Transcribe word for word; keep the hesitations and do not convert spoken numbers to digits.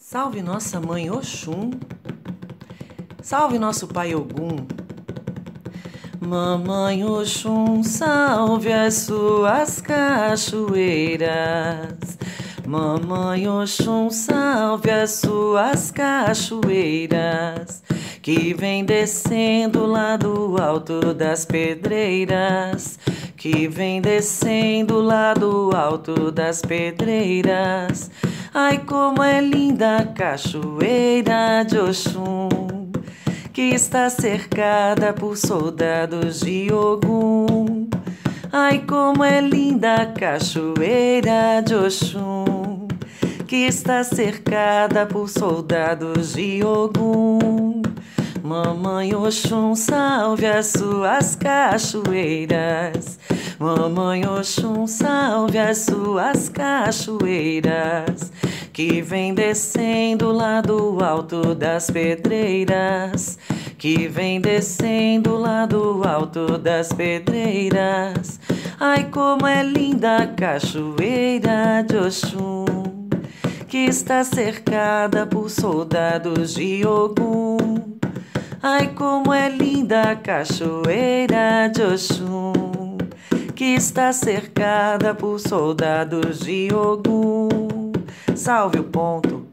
Salve nossa mãe Oxum, salve nosso pai Ogum. Mamãe Oxum, salve as suas cachoeiras. Mamãe Oxum, salve as suas cachoeiras, que vem descendo lá do alto das pedreiras, que vem descendo lá do alto das pedreiras. Ai, como é linda a cachoeira de Oxum, que está cercada por soldados de Ogum. Ai, como é linda a cachoeira de Oxum, que está cercada por soldados de Ogum. Mamãe Oxum, salve as suas cachoeiras. Mamãe Oxum, salve as suas cachoeiras, que vem descendo lá do alto das pedreiras, que vem descendo lá do alto das pedreiras. Ai, como é linda a cachoeira de Oxum, que está cercada por soldados de Ogum. Ai, como é linda a cachoeira de Oxum, que está cercada por soldados de Ogum. Salve o ponto,